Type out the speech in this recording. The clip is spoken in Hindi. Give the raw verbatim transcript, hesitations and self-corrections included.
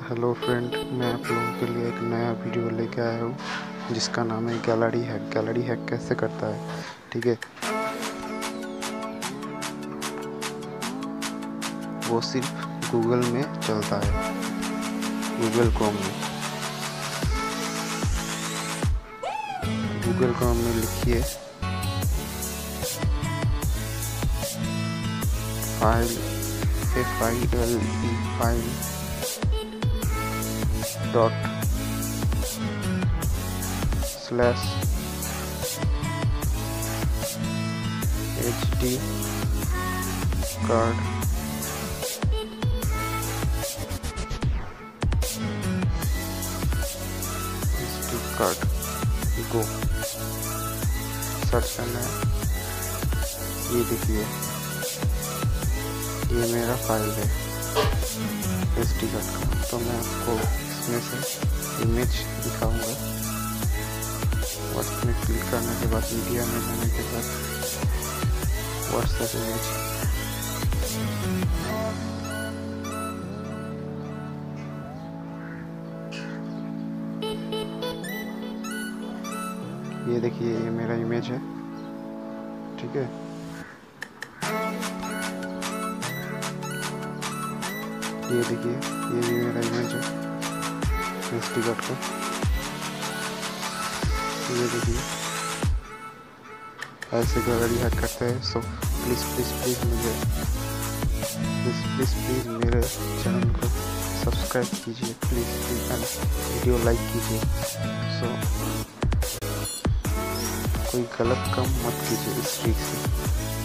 हेलो फ्रेंड, मैं आप लोगों के लिए एक नया वीडियो लेके आया हूँ जिसका नाम है गैलरी हैक। गैलरी हैक कैसे करता है, ठीक है। वो सिर्फ गूगल में चलता है, गूगल क्रोम में। गूगल क्रोम में लिखिए file F I L E file dot slash H D card H D card go search करना है। ये देखिए, ये मेरा फाइल है एच डी कार्ड का। तो मैं आपको इसमें से इमेज दिखाऊंगा। व्हाट्सएप में क्लिक करने के बाद मीडिया में जाने के बाद व्हाट्सएप इमेज, ये देखिए, ये मेरा इमेज है, ठीक है। ये देखिए, ये भी मेरा इमेज है एच डी कार्ड का। ये देखिए, ऐसे गैलरी हैक करते हैं। सो प्लीज़ प्लीज़ प्लीज़ मुझे प्लीज़ प्लीज़ प्लीज़ मेरे चैनल को सब्सक्राइब कीजिए, please please, and video like कीजिए। सो कोई गलत काम मत कीजिए इस ट्रिक से।